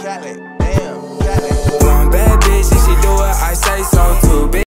One bad bitch, if she do it, I say so too.